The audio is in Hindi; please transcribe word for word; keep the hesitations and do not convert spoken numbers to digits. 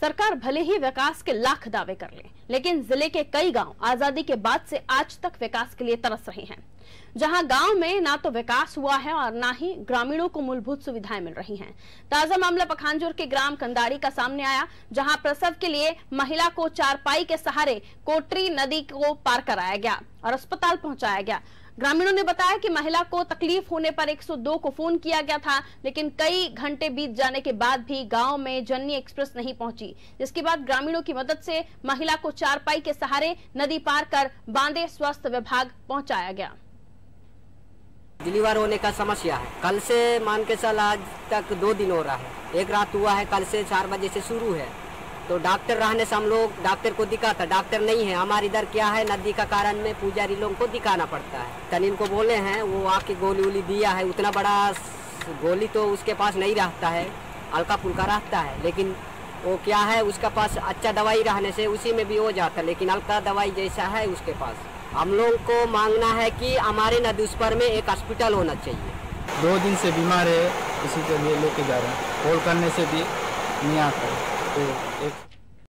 सरकार भले ही विकास के लाख दावे कर ले, लेकिन जिले के कई गांव आजादी के बाद से आज तक विकास के लिए तरस रहे हैं। जहां गांव में ना तो विकास हुआ है और ना ही ग्रामीणों को मूलभूत सुविधाएं मिल रही हैं। ताजा मामला पखांजूर के ग्राम कंदारी का सामने आया, जहां प्रसव के लिए महिला को चारपाई के सहारे कोटरी नदी को पार कराया गया और अस्पताल पहुंचाया गया। ग्रामीणों ने बताया कि महिला को तकलीफ होने पर एक सौ दो को फोन किया गया था, लेकिन कई घंटे बीत जाने के बाद भी गांव में जननी एक्सप्रेस नहीं पहुंची, जिसके बाद ग्रामीणों की मदद से महिला को चारपाई के सहारे नदी पार कर बांदे स्वास्थ्य विभाग पहुंचाया गया। डिलीवर होने का समस्या है। कल से मान के चल आज तक दो दिन हो रहा है। एक रात हुआ है, कल से चार बजे से शुरू है। तो डॉक्टर रहने से हम लोग डॉक्टर को दिखाता, डॉक्टर नहीं है हमारे इधर। क्या है, नदी का कारण में पुजारी लोगों को दिखाना पड़ता है। तनिन को बोले हैं, वो आके गोली वोली दिया है। उतना बड़ा गोली तो उसके पास नहीं रहता है, हल्का फुल्का रहता है। लेकिन वो क्या है, उसका पास अच्छा दवाई रहने से उसी में भी हो जाता है, लेकिन हल्का दवाई जैसा है उसके पास। हम लोग को मांगना है कि हमारे नदी उस पर में एक हॉस्पिटल होना चाहिए। दो दिन से बीमार है, इसी के लिए लेके जा रहे हैं। कॉल करने से भी नहीं आता है। तो एक